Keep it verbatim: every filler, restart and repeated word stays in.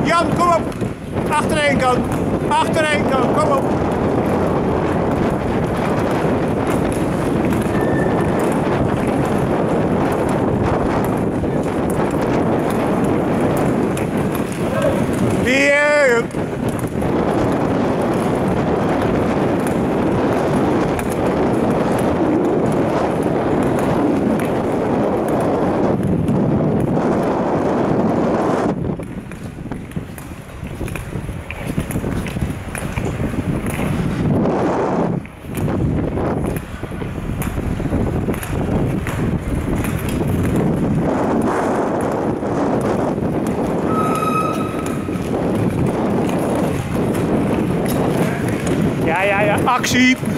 Jan, kom op. Achterheen kan. Achterheen kan. Kom op. Hier. Ja, ja, ja, actie!